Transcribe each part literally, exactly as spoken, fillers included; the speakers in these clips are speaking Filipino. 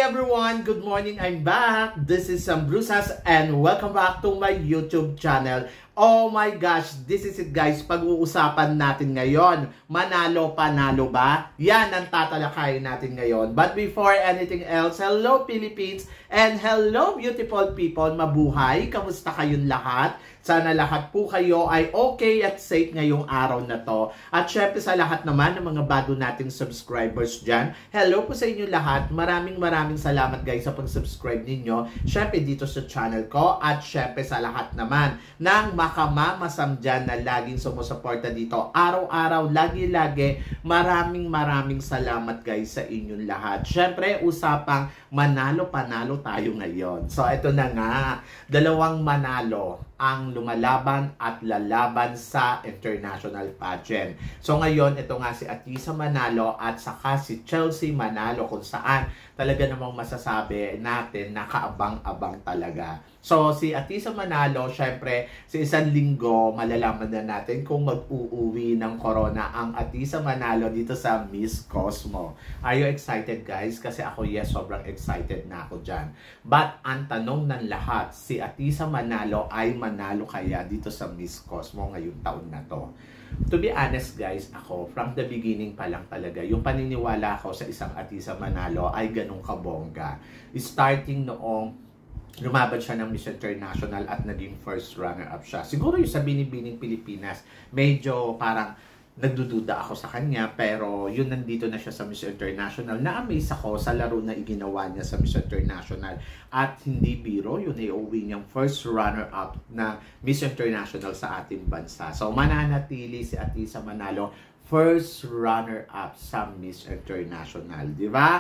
everyone! Good morning! I'm back! This is Sam Brusas and welcome back to my YouTube channel. Oh my gosh! This is it guys! Pag-uusapan natin ngayon. Manalo, panalo ba? Yan ang tatalakayin natin ngayon. But before anything else, hello Philippines and hello beautiful people! Mabuhay! Kamusta kayong lahat? Sana lahat po kayo ay okay at safe ngayong araw na to. At syempre sa lahat naman ng mga bago nating subscribers dyan, hello po sa inyo lahat. Maraming maraming salamat guys sa pag-subscribe ninyo. Syempre dito sa channel ko at syempre sa lahat naman ng makamamasam dyan na laging sumusuporta dito. Araw-araw, lagi-lagi, maraming maraming salamat guys sa inyong lahat. Syempre usapang manalo-panalo tayo ngayon. So ito na nga, dalawang manalo ang lumalaban at lalaban sa international pageant. So ngayon, ito nga si Atisa Manalo at saka si Chelsea Manalo kung saan talaga namang masasabi natin nakaabang-abang talaga. So si Atisa Manalo, syempre, sa isang linggo, malalaman na natin kung mag-uuwi ng corona ang Atisa Manalo dito sa Miss Cosmo. Are you excited guys? Kasi ako, yes, sobrang excited na ako dyan. But ang tanong ng lahat, si Atisa Manalo ay manalo kaya dito sa Miss Cosmo ngayong taon na to? To be honest guys, ako, from the beginning pa lang talaga, yung paniniwala ko sa isang Atisa Manalo ay ganun kabongga. Starting noong lumaban siya ng Miss International at naging first runner-up siya. Siguro yung sa Binibining Pilipinas, medyo parang nagdududa ako sa kanya, pero yun nandito na siya sa Miss International. Na-amaze ako sa laro na iginawa niya sa Miss International. At hindi biro, yun ay uwi niyang first runner-up na Miss International sa ating bansa. So mananatili si Atisa Manalo, first runner-up sa Miss International. Di ba?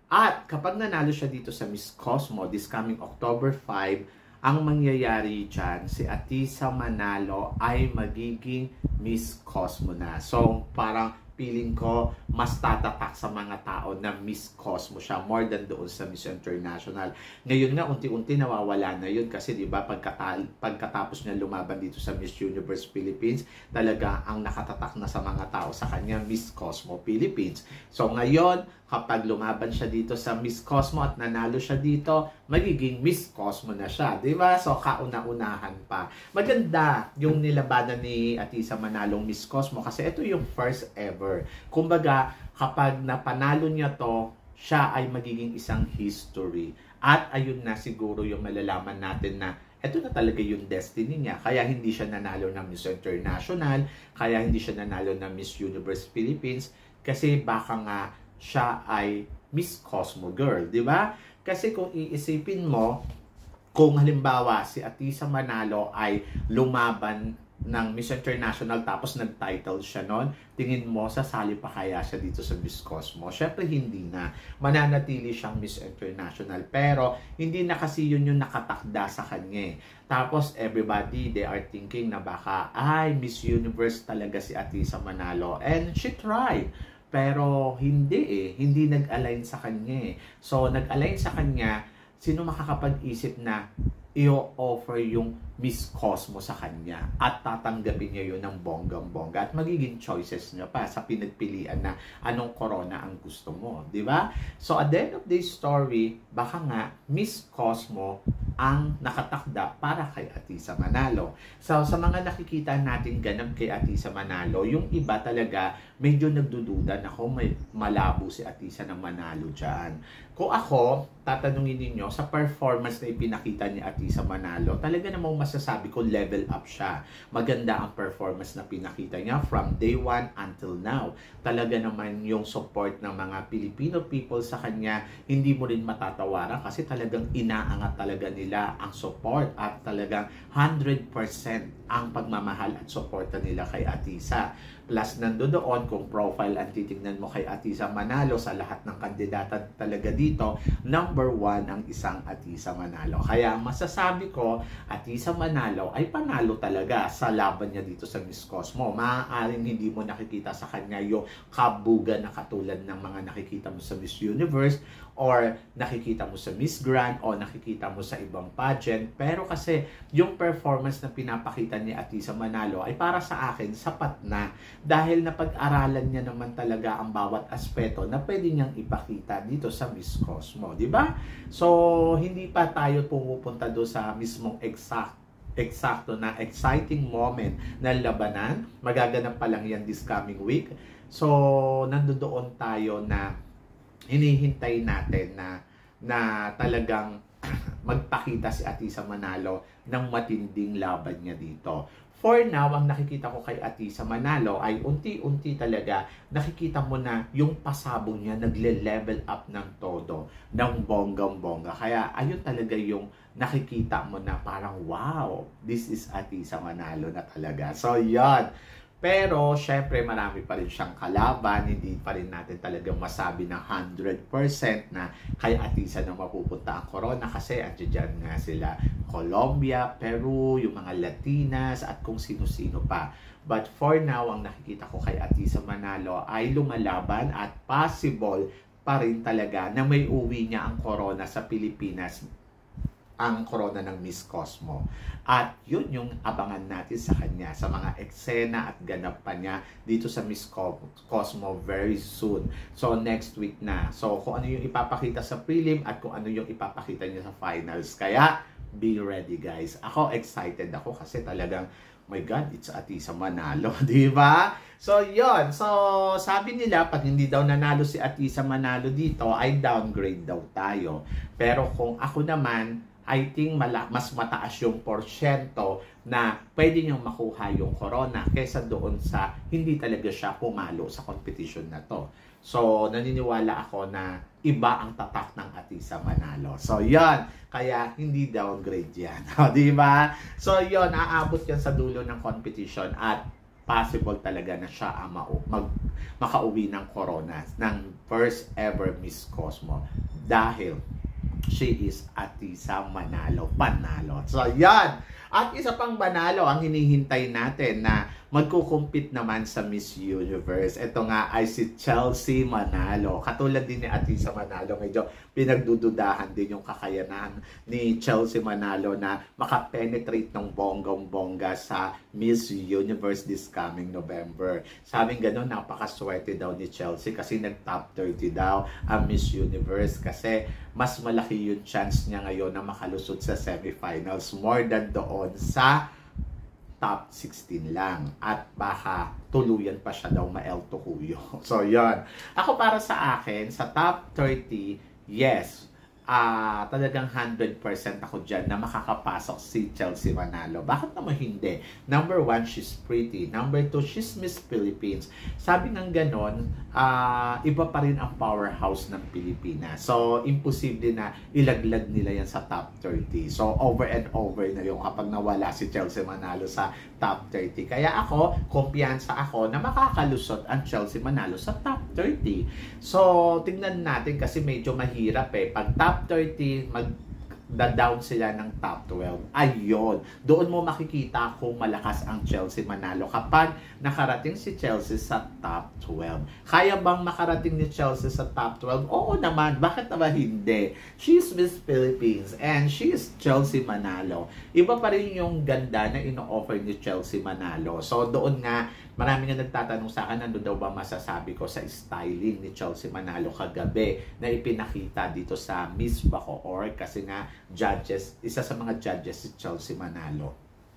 At kapag nanalo siya dito sa Miss Cosmo this coming October fifth, ang mangyayari dyan, si Atisa Manalo ay magiging Miss Cosmo na. So parang feeling ko mas tatatak sa mga tao na Miss Cosmo siya more than doon sa Miss International. Ngayon nga unti-unti nawawala na yun kasi 'di ba pagkata pagkatapos niya lumaban dito sa Miss Universe Philippines, talaga ang nakatatak na sa mga tao sa kanya Miss Cosmo Philippines. So ngayon kapag lumaban siya dito sa Miss Cosmo at nanalo siya dito, magiging Miss Cosmo na siya, 'di ba? So kauna-unahan pa. Maganda yung nilabanan ni Atisa Manalong Miss Cosmo kasi ito yung first ever. Kumbaga, kapag napanalo niya to, siya ay magiging isang history. At ayun na siguro yung malalaman natin na ito na talaga yung destiny niya. Kaya hindi siya nanalo ng Miss International, kaya hindi siya nanalo ng Miss Universe Philippines, kasi baka nga siya ay Miss Cosmo girl, di ba? Kasi kung iisipin mo, kung halimbawa si Atisa Manalo ay lumaban ng Miss International tapos nag-title siya noon, tingin mo sasali pa kaya siya dito sa Miss Cosmo? Syempre hindi na. Mananatili siyang Miss International, pero hindi na kasi yun yung nakatakda sa kanya. Tapos everybody, they are thinking na baka ay Miss Universe talaga si Atisa Manalo, and she tried. Pero hindi eh, hindi nag-align sa kanya eh. So nag-align sa kanya, sino makakapag-isip na i-offer yung Miss Cosmo sa kanya at tatanggapin niya yun ng bonggang-bongga at magiging choices niya pa sa pinagpilian na anong corona ang gusto mo, di ba? So at the end of this story, baka nga Miss Cosmo ang nakatakda para kay Atisa Manalo. So sa mga nakikita natin ganap kay Atisa Manalo, yung iba talaga medyo nagdududa na kung may malabo si Atisa na manalo dyan. Kung ako, tatanungin ninyo, sa performance na ipinakita ni Atisa Manalo, talaga namang masasabi ko level up siya. Maganda ang performance na pinakita niya from day one until now. Talaga naman yung support ng mga Filipino people sa kanya, hindi mo rin matatawaran kasi talagang inaangat talaga nila ang support at talagang one hundred percent ang pagmamahal at suporta nila kay Atisa. Plus nandoon kung profile ang titignan mo kay Atisa Manalo sa lahat ng kandidata talaga dito, number one ang isang Atisa Manalo. Kaya masasabi ko, Atisa Manalo ay panalo talaga sa laban niya dito sa Miss Cosmo. Maaaring hindi mo nakikita sa kanya yung kabuga na katulad ng mga nakikita mo sa Miss Universe or nakikita mo sa Miss Grand o nakikita mo sa ibang pageant. Pero kasi yung performance na pinapakita ni Atisa Manalo ay para sa akin sapat na dahil napag-aralan niya naman talaga ang bawat aspeto na pwede niyang ipakita dito sa Miss Cosmo, di ba? So, hindi pa tayo pumupunta do sa mismong exact eksakto na exciting moment ng labanan. Magaganap pa lang yan this coming week. So, nandoon tayo na hinihintay natin na na talagang magpakita si Atisa Manalo ng matinding laban niya dito. For now, ang nakikita ko kay Atisa Manalo ay unti-unti talaga nakikita mo na yung pasabong niya nagle-level up ng todo, ng bonggang-bongga. Kaya ayun talaga yung nakikita mo na parang wow, this is Atisa Manalo na talaga. So, yan. Pero, syempre, marami pa rin siyang kalaban. Hindi pa rin natin talagang masabi ng one hundred percent na kay Atisa na mapupunta ang corona kasi andyan nga sila Colombia, Peru, yung mga Latinas at kung sino-sino pa. But for now, ang nakikita ko kay Atisa Manalo ay lumalaban at possible pa rin talaga na may uwi niya ang corona sa Pilipinas, ang corona ng Miss Cosmo. At yun yung abangan natin sa kanya, sa mga eksena at ganap pa niya dito sa Miss Cosmo very soon. So, next week na. So, kung ano yung ipapakita sa prelim at kung ano yung ipapakita niya sa finals. Kaya, be ready guys. Ako, excited ako kasi talagang, my God, it's Atisa Manalo, di ba? So, yon. So, sabi nila, pag hindi daw nanalo si Atisa Manalo dito, ay downgrade daw tayo. Pero kung ako naman, I think mala mas mataas yung porsyento na pwede niyang makuha yung corona kaysa doon sa hindi talaga siya pumalo sa competition na to. So, naniniwala ako na iba ang tatak ng Atisa Manalo. So, yon. Kaya, hindi downgrade yan. Di ba? So, yon. Aabot yan sa dulo ng competition at possible talaga na siya ang mag makauwi ng corona ng first ever Miss Cosmo. Dahil she is Atisa Manalo Panalo. So, yan. At isa pang manalo ang hinihintay natin na magkukumpit naman sa Miss Universe. Ito nga ay si Chelsea Manalo. Katulad din ni Atisa Manalo, medyo pinagdududahan din yung kakayanan ni Chelsea Manalo na makapenetrate ng bonggong-bongga sa Miss Universe this coming November. Sabing gano'n, napakaswerte daw ni Chelsea kasi nag-top thirty daw ang Miss Universe kasi mas malaki yung chance niya ngayon na makalusot sa semifinals more than doon sa top sixteen lang. At baka tuluyan pa siya daw ma-El Tocuyo. So, yon. Ako para sa akin, sa top thirty, yes, uh, talagang one hundred percent ako dyan na makakapasok si Chelsea Manalo. Bakit naman hindi? Number one, she's pretty. Number two, she's Miss Philippines. Sabi ng ganon, uh, iba pa rin ang powerhouse ng Pilipinas. So, imposible na ilaglag nila yan sa top thirty. So, over and over na yung kapag nawala si Chelsea Manalo sa top thirty. Kaya ako, kumpiyansa ako na makakalusot ang Chelsea Manalo sa top thirty. So, tingnan natin kasi medyo mahirap eh. Pag top thirty, mag-down sila ng top twelve. Ayun. Doon mo makikita kung malakas ang Chelsea Manalo kapag nakarating si Chelsea sa top twelve. Kaya bang makarating ni Chelsea sa top twelve? Oo naman. Bakit naman hindi? She's Miss Philippines and she is Chelsea Manalo. Iba pa rin yung ganda na ino-offer ni Chelsea Manalo. So doon nga, marami nga nagtatanong sa akin, ano daw ba masasabi ko sa styling ni Chelsea Manalo kagabi na ipinakita dito sa Miss Bacoor kasi nga judges, isa sa mga judges si Chelsea Manalo.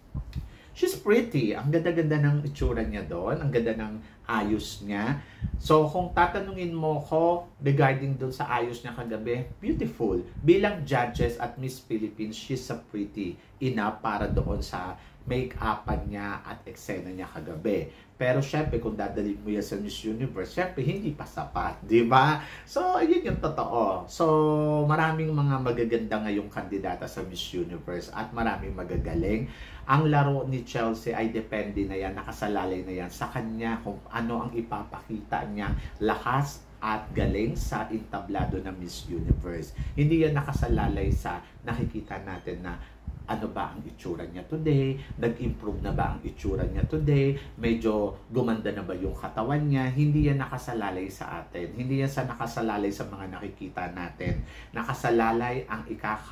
She's pretty. Ang ganda-ganda ng itsura niya doon. Ang ganda ng ayos niya. So, kung tatanungin mo ko regarding doon sa ayos niya kagabi, beautiful. Bilang judges at Miss Philippines, she's a pretty enough para doon sa make-upan niya at eksena niya kagabi. Pero syempre, kung dadalhin mo yan sa Miss Universe, syempre, hindi pa sapat. Di ba? So, yun yung totoo. So, maraming mga magaganda ngayong kandidata sa Miss Universe at maraming magagaling. Ang laro ni Chelsea ay depende na yan, nakasalalay na yan sa kanya kung ano ang ipapakita niyang lakas at galing sa entablado ng Miss Universe. Hindi yan nakasalalay sa nakikita natin na ano ba ang itsura niya today, nag-improve na ba ang itsura niya today, medyo gumanda na ba yung katawan niya. Hindi yan nakasalalay sa atin. Hindi yan sa nakasalalay sa mga nakikita natin. Nakasalalay ang ikaka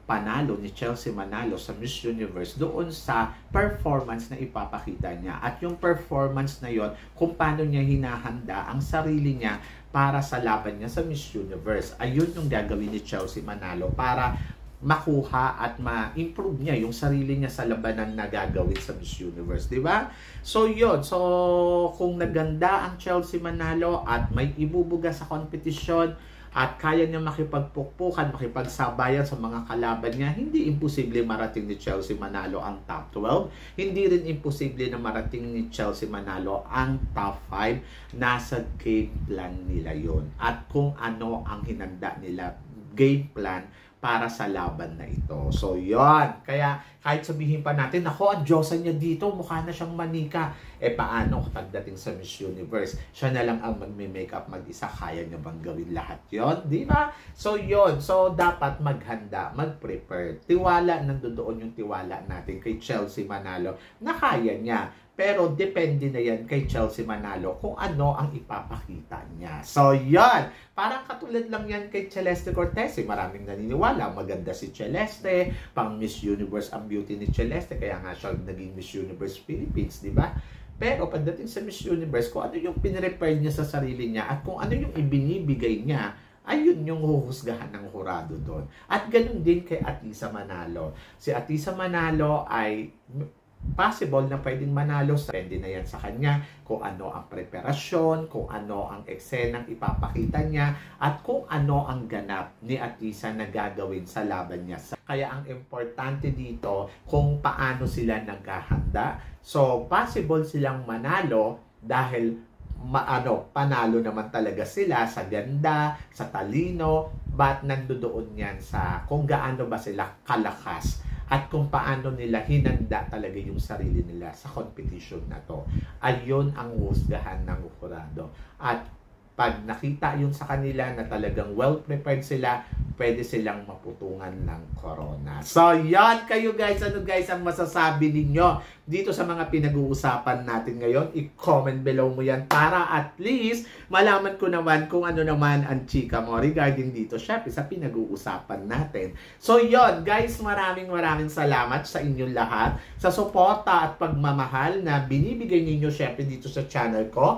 panalo ni Chelsea Manalo sa Miss Universe doon sa performance na ipapakita niya. At yung performance na yon, kung paano niya hinahanda ang sarili niya para sa laban niya sa Miss Universe. Ayun yung gagawin ni Chelsea Manalo para makuha at ma-improve niya yung sarili niya sa labanan na gagawin sa Miss Universe, di ba? So, yun. So, kung naganda ang Chelsea Manalo at may ibubuga sa kompetisyon at kaya niya makipagpukpukan, makipagsabayan sa mga kalaban niya, hindi imposible marating ni Chelsea Manalo ang top twelve. Hindi rin imposible na marating ni Chelsea Manalo ang top five. Nasa game plan nila yon. At kung ano ang hinanda nila, game plan para sa laban na ito. So, yon. Kaya, kahit sabihin pa natin, ako, ang Diyosa niya dito, mukha na siyang manika. Eh, paano kapag dating sa Miss Universe? Siya na lang ang magme-makeup mag-isa. Kaya niya bang gawin lahat yon? Di ba? So, yon. So, dapat maghanda, mag-prepare. Tiwala, nandoon yung tiwala natin kay Chelsea Manalo na kaya niya. Pero depende na yan kay Chelsea Manalo kung ano ang ipapakita niya. So, yan. Parang katulad lang yan kay Celeste Cortez. Eh, maraming naniniwala. Maganda si Celeste. Pang Miss Universe ang beauty ni Celeste. Kaya nga siya naging Miss Universe Philippines, di ba? Pero pagdating sa Miss Universe, kung ano yung pinrepare niya sa sarili niya at kung ano yung ibinibigay niya, ayun yung huhusgahan ng hurado doon. At ganun din kay Atisa Manalo. Si Atisa Manalo ay possible na pwedeng manalo. Depende na yan sa kanya kung ano ang preparasyon, kung ano ang eksenang ipapakita niya, at kung ano ang ganap ni Atisa na gagawin sa laban niya. Kaya ang importante dito kung paano sila naghahanda. So, possible silang manalo dahil maano, panalo naman talaga sila sa ganda, sa talino, but nandoon yan sa kung gaano ba sila kalakas at kung paano nila hinanda talaga yung sarili nila sa competition na to. Ayun ang husgahan ng hurado. At pag nakita yun sa kanila na talagang well-prepared sila, pwede silang maputungan ng corona. So, yan kayo guys. Ano guys ang masasabi ninyo dito sa mga pinag-uusapan natin ngayon? I-comment below mo yan para at least malaman ko naman kung ano naman ang chika mo regarding dito, syempre, sa pinag-uusapan natin. So, yon guys, maraming maraming salamat sa inyong lahat sa suporta at pagmamahal na binibigay ninyo syempre dito sa channel ko.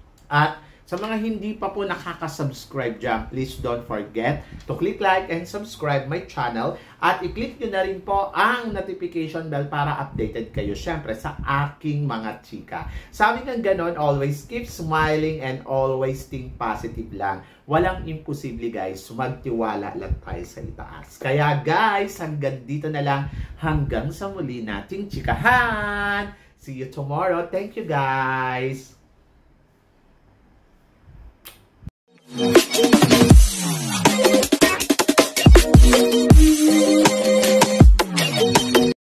At sa mga hindi pa po nakaka-subscribe dyan, please don't forget to click like and subscribe my channel. At i-click nyo na rin po ang notification bell para updated kayo syempre sa aking mga chika. Sabi ng ganon, always keep smiling and always think positive lang. Walang imposible guys, magtiwala lang tayo sa itaas. Kaya guys, hanggang dito na lang, hanggang sa muli nating chikahan. See you tomorrow. Thank you guys. Thank you.